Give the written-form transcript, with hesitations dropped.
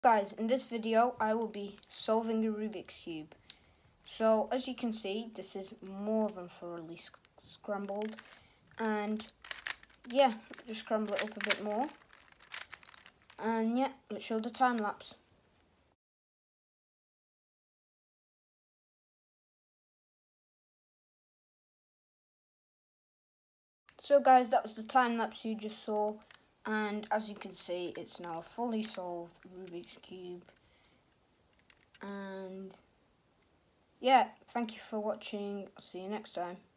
Guys, in this video I will be solving a Rubik's Cube. So as you can see, this is more than thoroughly scrambled, and yeah, just scramble it up a bit more, and yeah, let's show the time lapse. So guys, that was the time lapse you just saw, and as you can see, it's now a fully solved Rubik's Cube. And yeah, thank you for watching. I'll see you next time.